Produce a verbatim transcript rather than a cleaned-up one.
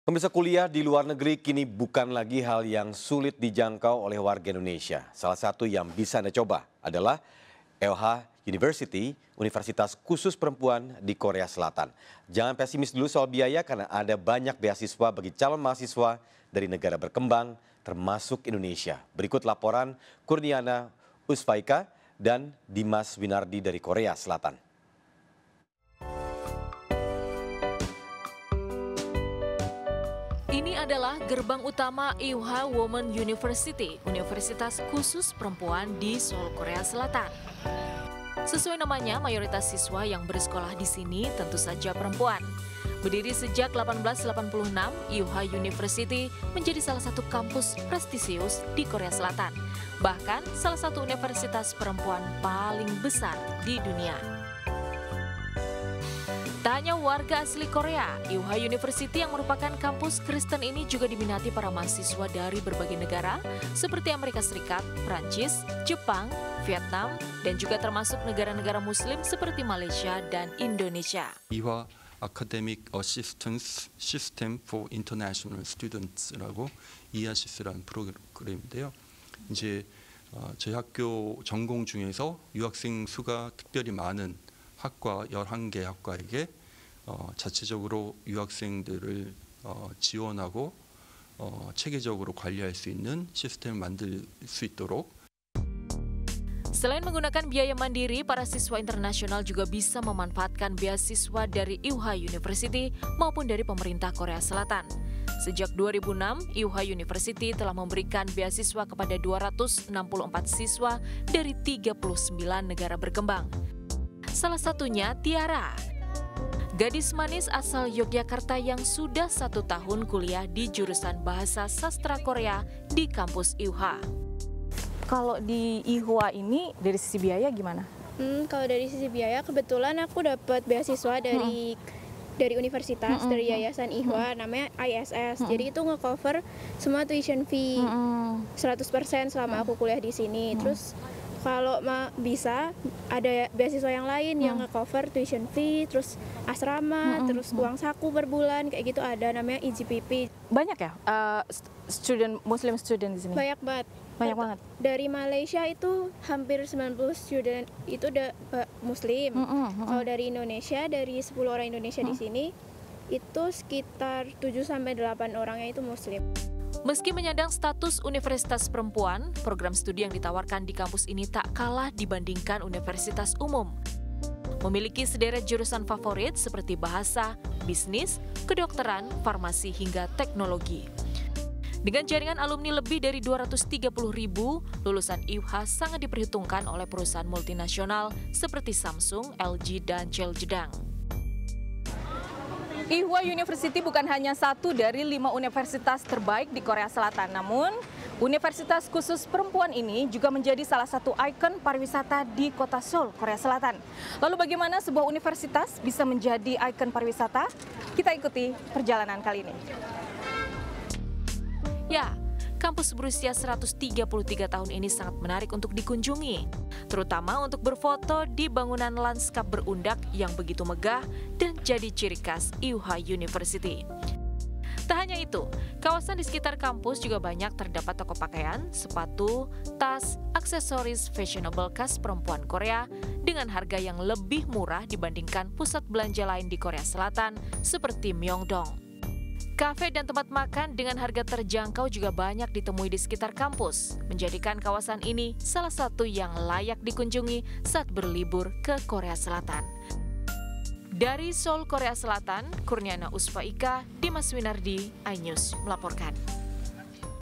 Pemirsa, kuliah di luar negeri kini bukan lagi hal yang sulit dijangkau oleh warga Indonesia. Salah satu yang bisa Anda coba adalah E O H University, Universitas Khusus Perempuan di Korea Selatan. Jangan pesimis dulu soal biaya karena ada banyak beasiswa bagi calon mahasiswa dari negara berkembang termasuk Indonesia. Berikut laporan Kurniana Usfaika dan Dimas Winardi dari Korea Selatan. Ini adalah gerbang utama E O H Women University, Universitas Khusus Perempuan di Seoul, Korea Selatan. Sesuai namanya, mayoritas siswa yang bersekolah di sini tentu saja perempuan. Berdiri sejak delapan belas delapan puluh enam, E O H University menjadi salah satu kampus prestisius di Korea Selatan. Bahkan salah satu universitas perempuan paling besar di dunia. Tak hanya warga asli Korea, E O H University yang merupakan kampus Kristen ini juga diminati para mahasiswa dari berbagai negara seperti Amerika Serikat, Prancis, Jepang, Vietnam, dan juga termasuk negara-negara Muslim seperti Malaysia dan Indonesia. E O H Academic Assistance System for International Students라고 이아시스라는 프로그램인데요. 이제 저희 학교 전공 중에서 유학생 수가 특별히 많은 학과 열한 개 학과에게 어, 자체적으로 유학생들을 어, 지원하고 어, 체계적으로 관리할 수 있는 시스템을 만들 수 있도록. Selain menggunakan biaya mandiri, para siswa internasional juga bisa memanfaatkan beasiswa dari E O H University maupun dari pemerintah Korea Selatan. Sejak dua ribu enam, E O H University telah memberikan beasiswa kepada dua ratus enam puluh empat siswa dari tiga puluh sembilan negara berkembang. Salah satunya Tiara, gadis manis asal Yogyakarta yang sudah satu tahun kuliah di jurusan Bahasa Sastra Korea di kampus E O H. Kalau di E O H ini dari sisi biaya gimana? Hmm, kalau dari sisi biaya kebetulan aku dapat beasiswa dari hmm. dari universitas, hmm, dari yayasan E O H, hmm. namanya I S S. Hmm. Jadi itu nge-cover semua tuition fee hmm. seratus persen selama aku kuliah di sini. Hmm. Terus kalau bisa ada beasiswa yang lain hmm. yang nge-cover tuition fee, terus asrama, hmm. terus uang saku per bulan, kayak gitu ada, namanya E G P P. Banyak ya uh, student Muslim student di sini? Banyak banget. Banyak banget. Dari Malaysia itu hampir sembilan puluh student itu udah uh, Muslim. Hmm, hmm, hmm. Kalau dari Indonesia, dari sepuluh orang Indonesia hmm. di sini itu sekitar tujuh sampai delapan orangnya itu Muslim. Meski menyandang status universitas perempuan, program studi yang ditawarkan di kampus ini tak kalah dibandingkan universitas umum. Memiliki sederet jurusan favorit seperti bahasa, bisnis, kedokteran, farmasi, hingga teknologi. Dengan jaringan alumni lebih dari dua ratus tiga puluh ribu, lulusan E O H sangat diperhitungkan oleh perusahaan multinasional seperti Samsung, L G, dan Jeoljedang. E O H University bukan hanya satu dari lima universitas terbaik di Korea Selatan, namun Universitas Khusus Perempuan ini juga menjadi salah satu ikon pariwisata di kota Seoul, Korea Selatan. Lalu bagaimana sebuah universitas bisa menjadi ikon pariwisata? Kita ikuti perjalanan kali ini. Ya, kampus berusia seratus tiga puluh tiga tahun ini sangat menarik untuk dikunjungi, terutama untuk berfoto di bangunan lanskap berundak yang begitu megah dan jadi ciri khas E O H University. Tak hanya itu, kawasan di sekitar kampus juga banyak terdapat toko pakaian, sepatu, tas, aksesoris fashionable khas perempuan Korea dengan harga yang lebih murah dibandingkan pusat belanja lain di Korea Selatan seperti Myeongdong. Kafe dan tempat makan dengan harga terjangkau juga banyak ditemui di sekitar kampus, menjadikan kawasan ini salah satu yang layak dikunjungi saat berlibur ke Korea Selatan. Dari Seoul, Korea Selatan, Kurniana Usfaika, Dimas Winardi, iNews melaporkan.